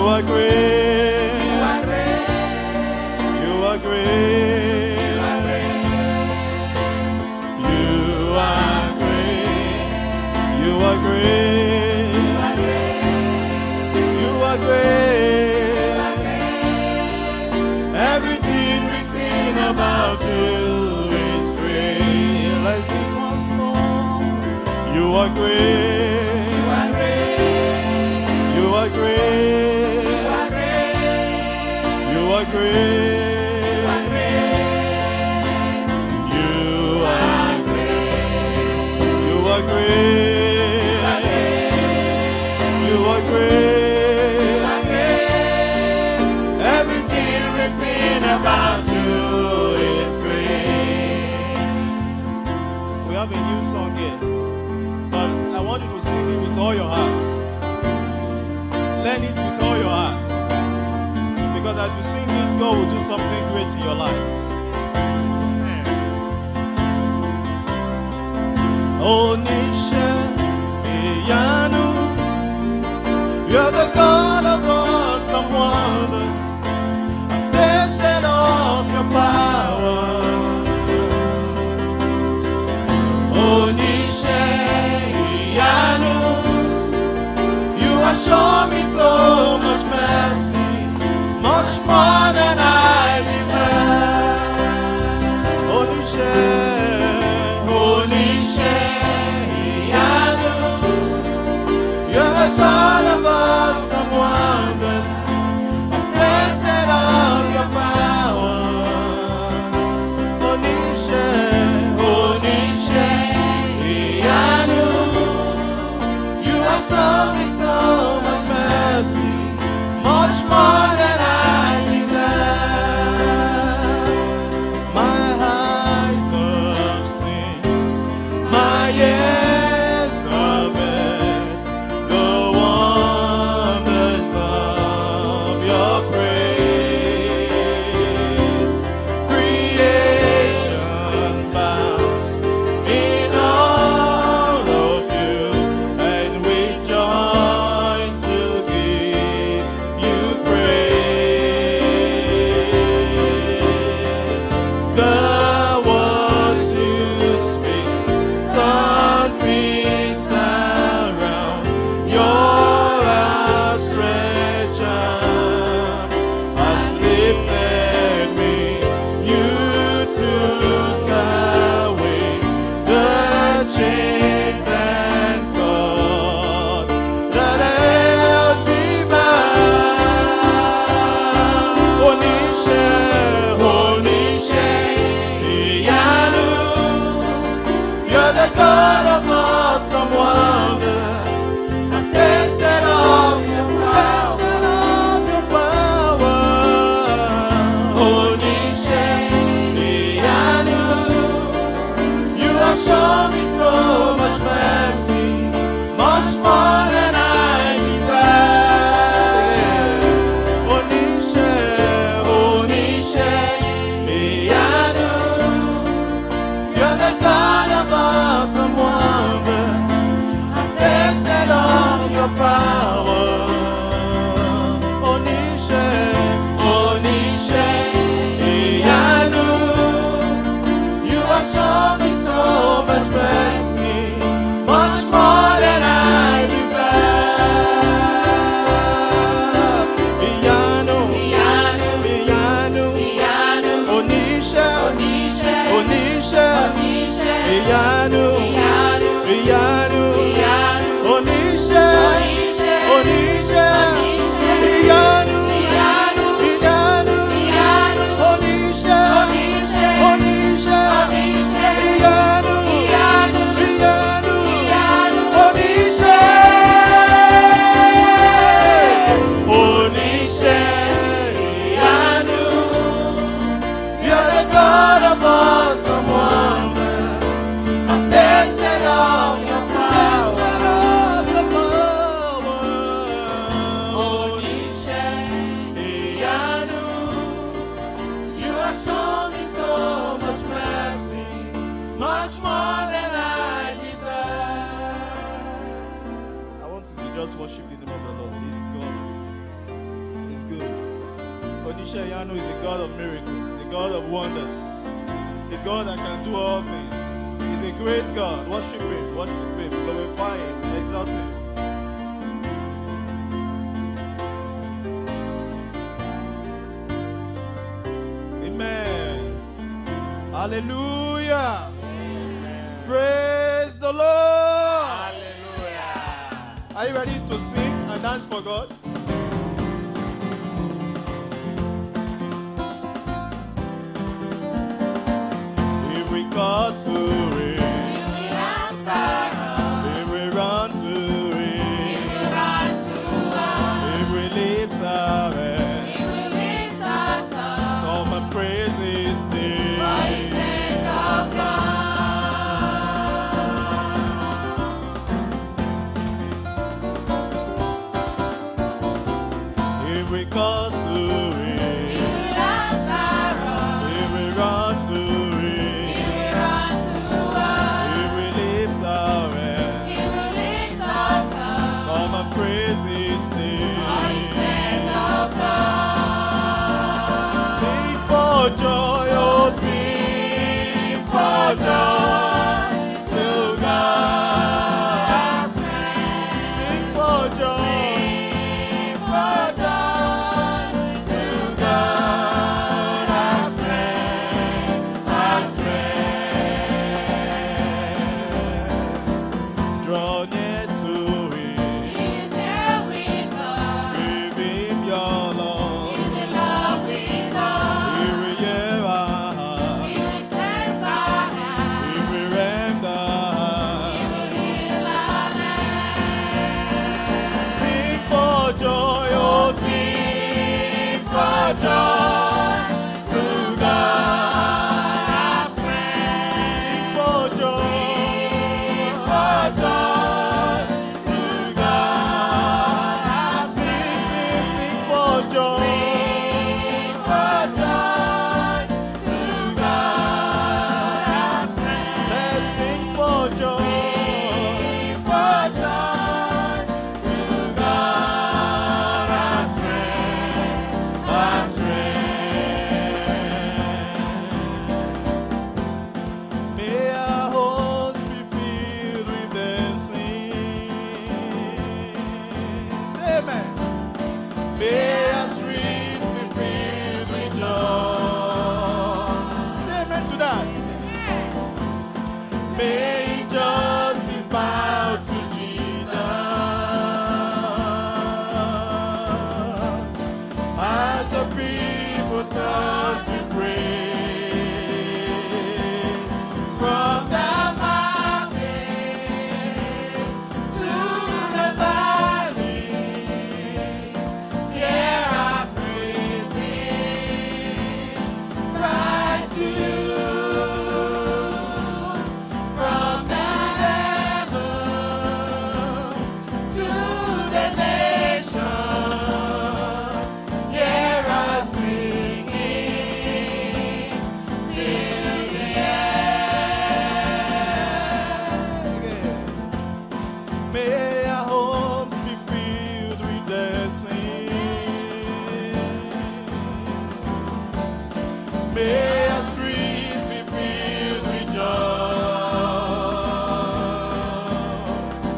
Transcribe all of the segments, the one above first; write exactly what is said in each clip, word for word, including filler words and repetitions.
are great. You are great. You are great. You are great. You are great. You are great. Everything written about you is great. Let's do it once more. You are great. You are great. You are great. You are great. You are great. You are great. You are great. Everything written about you is great. We have a new song here, but I want you to sing it with all your heart. Learn it with all your heart. Because as you sing it, God will do something great in your life. Onisha Iyanu, you're the God of awesome wonders. I've tasted of your power. Onisha Iyanu, you have shown me so much mercy, much more than I deserve. Onisha, Onisha Iyanu, you're the God of awesome wonders. I've tasted of your power. Onisha, Onisha Iyanu, you have shown me so much mercy, much more than I deserve. My eyes have seen, my ears have heard the wonders of your praise. Creation bows in all of you, and we join to give you praise. Ishayano is the God of miracles, the God of wonders, the God that can do all things. He's a great God. Worship Him, worship Him, glorify Him, exalt Him. Amen. Hallelujah. Amen. Praise the Lord. Hallelujah. Are you ready to sing and dance for God? If we call to Him, He will answer us. If we run to Him, He will run to us. If we lift our hands, He will lift us up. Come and praise His name. For His name of God. If we call to Him, He will answer us. If we run to Him, He will run to us. If we lift our hands, He will lift us up. Come and praise His name. For His name of God. Sing for joy, oh sing for joy to God our strength. Sing for joy. Sing for joy to God our strength, our strength. Draw near to Him. He is there with us. Give Him your love. He is in love with us. He will hear our heart. He will cleanse our hands. He will rend our heart. He will heal our land. Sing for joy, oh sing for joy to God our strength. Sing for joy, sing for joy to God our strength. Sing, sing, sing for joy, sing for joy to God our strength. Let's sing for joy, sing for joy to God our strength, our strength. May our hearts be filled with dancing. Say amen. May our streets be filled with joy. Say amen to that. May justice bow to Jesus as the people turn to pray from the mountains to the valley. Hear our praises rise to you from the heavens to the nations. Hear us singing, fill the air. May our homes be filled with dancing. May our streets be filled with joy.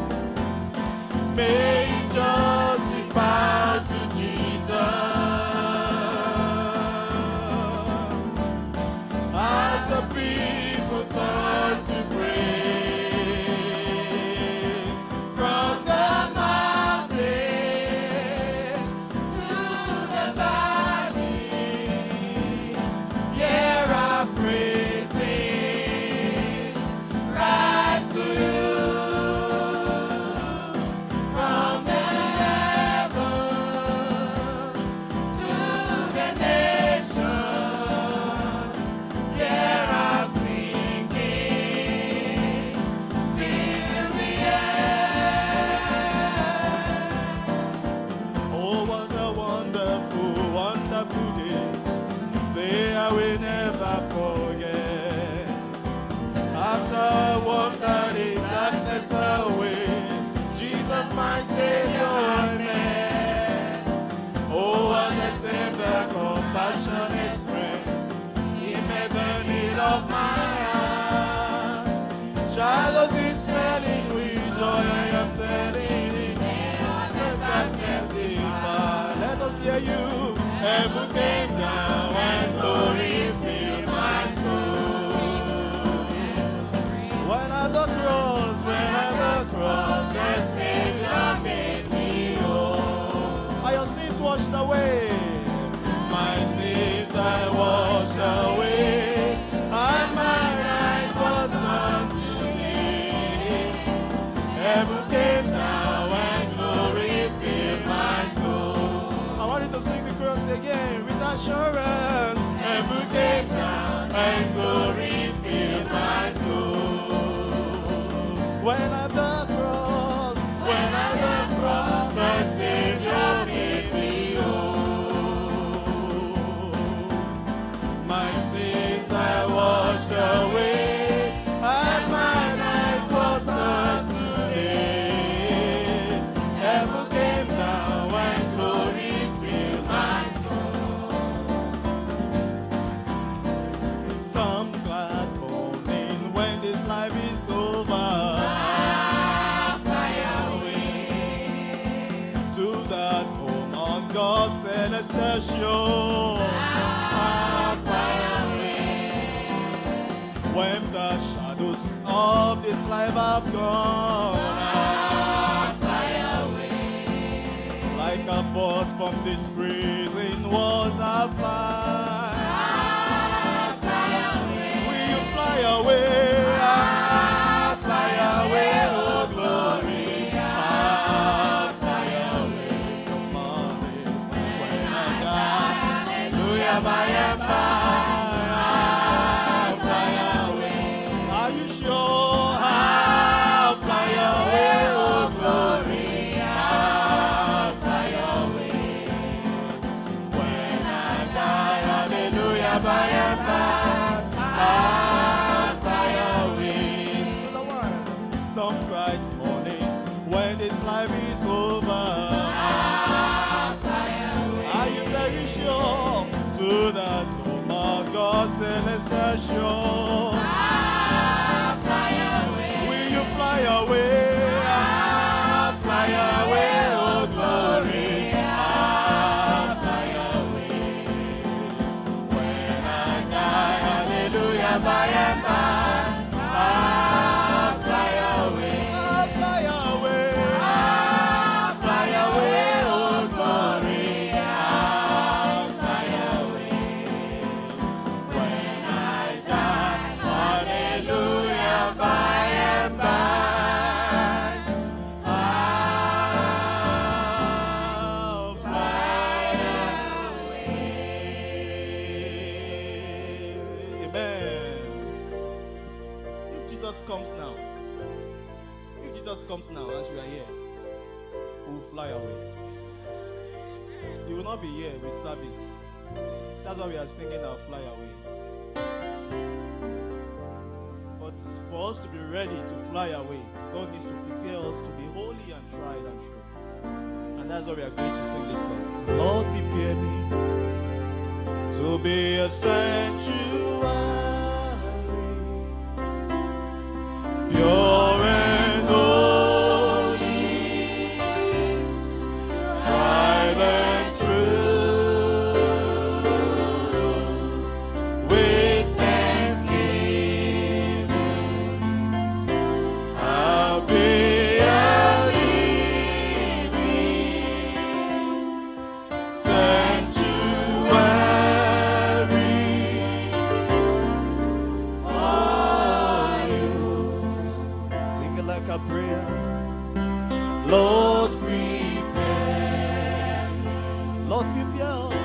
May justice bow to Jesus as the people turn to pray from the mountains to the valley. Hear our praises rise to you from the heavens to the nations. Hear us singing, fill the air. Oh, what a wonderful, wonderful day. Day I will never forget. After I wandered in darkness away, Jesus my Savior I met. Oh, what a tender compassion. passionate friend. He met the need of my heart. Shadows dispelling with joy, I am telling him, the darkness divine. Let us hear you. Heaven came down and glory filled my soul. When at the cross, when at the cross, the Savior made me whole. Are your sins washed away? My sins I washed away, and my right was unto thee. Heaven came down and glory filled my soul. I want you to sing the chorus again with assurance. Heaven came down and glory filled my soul. When at the cross, when at the cross, the Savior made me whole. My sins I washed away, and my night was not today. Heaven came down and glory filled my soul. Some glad morning when this life is over, God's celestial shore. When the shadows of this life have gone, like a boat from this prison was a fly. Will you fly away? Ah, fly away, oh glory. By and by, I'll fly away. Are you sure? I'll fly away, oh glory. I'll fly away. When I die, hallelujah, by and by, I'll fly away. Some bright morning, when this life is over, I'll fly away. Are you very sure? To that home of God's celestial shore. I'll fly away. Will you fly away? I'll fly away, oh glory. I'll fly away. When I die, hallelujah, by and by, I'll fly away. I'll fly away. I'll fly away, oh glory. Comes now. If Jesus comes now as we are here, we'll fly away. You will not be here with service. That's why we are singing our fly away. But for us to be ready to fly away, God needs to prepare us to be holy and tried and true. And that's why we are going to sing this song. Lord, prepare me to be a sanctuary, pure and holy, tried and true, with thanksgiving, I'll be a living sanctuary for you. Sing it like a prayer. Lord, prepare me. Lord, prepare us